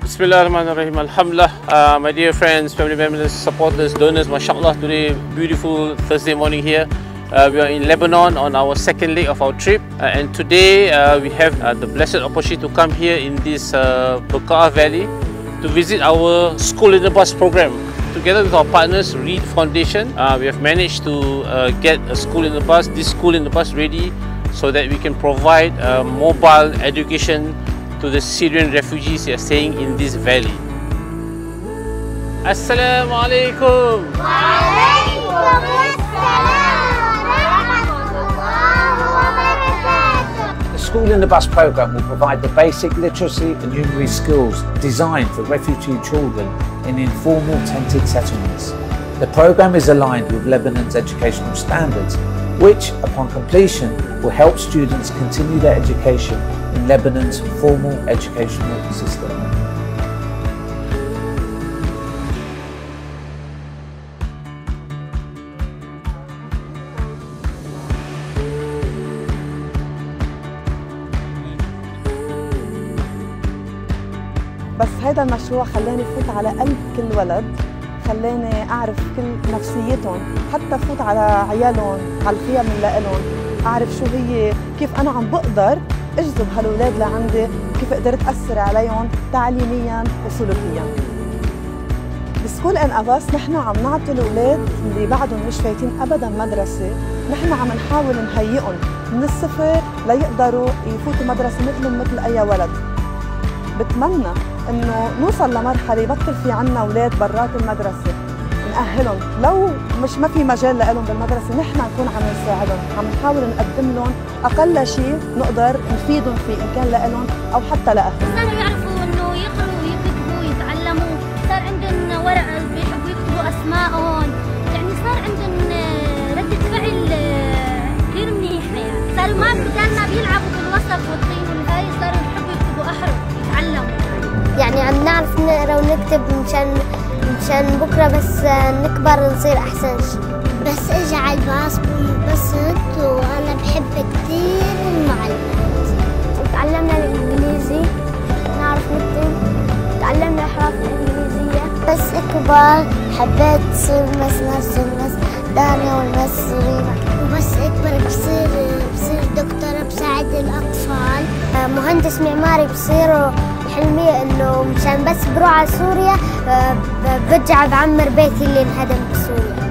Bismillahirrahmanirrahim. Alhamdulillah, my dear friends, family members, supporters, donors, mashallah, today beautiful Thursday morning here. We are in Lebanon on our second leg of our trip, and today we have the blessed opportunity to come here in this Bekaa Valley to visit our School in the Bus program. Together with our partners, Reed Foundation, we have managed to get a school in the bus, this school in the bus ready so that we can provide mobile education to the Syrian refugees who are staying in this valley. Assalamu alaikum. Wa alaikum assalam wa rahmatullahi wa barakatuh. The School in the Bus programme will provide the basic literacy and numeracy skills designed for refugee children in informal tented settlements. The programme is aligned with Lebanon's educational standards, which, upon completion, will help students continue their education in Lebanon's formal educational system. بس هذا المشروع خلاني فوت على قلب كل ولد، خلاني أعرف كل نفسيتهم، حتى فوت على عيالهم، على الخيم اللي لإلهم، أعرف شو هي، كيف أنا عم بقدر أجذب هالأولاد لعندي، كيف قدرت أثر عليهم تعليمياً وسلوكياً. بسكول إن أباس نحن عم نعطي الأولاد اللي بعدهم مش فايتين أبداً مدرسة، نحن عم نحاول نهيئهم من الصفر ليقدروا يفوتوا مدرسة مثلهم مثل أي ولد. بتمنى إنه نوصل لمرحلة يبطل في عنا أولاد برات المدرسة، نأهلهم، لو ما في مجال لهم بالمدرسة نحن نكون عم نساعدهم، عم نحاول نقدم لهم أقل شيء نقدر نفيدهم فيه إن كان لهم أو حتى لأهلهم. صاروا يعرفوا إنه يقروا ويكتبوا ويتعلموا، صار عندهم ورقة بيحبوا يكتبوا أسمائهم، يعني صار عندهم ردة فعل كثير منيحة، يعني صاروا ما بدل ما بيلعبوا بالوسط والطين والهاي صاروا يحبوا يكتبوا أحرف يتعلموا. يعني عم نعرف نقرا ونكتب مشان بكره بس نكبر نصير احسن شيء. بس اجى على الباص بنبسط وانا بحب كثير المعلمات. تعلمنا الانجليزي، نعرف نكتب، تعلمنا الاحرف الانجليزيه. بس اكبر حبيت تصير مس دانيا والمس ريما. وبس اكبر بصير دكتوره بساعد الاطفال. مهندس معماري بصير حلمي انه مشان بس بروح على سوريا برجع بعمر بيتي اللي انهدم بسوريا.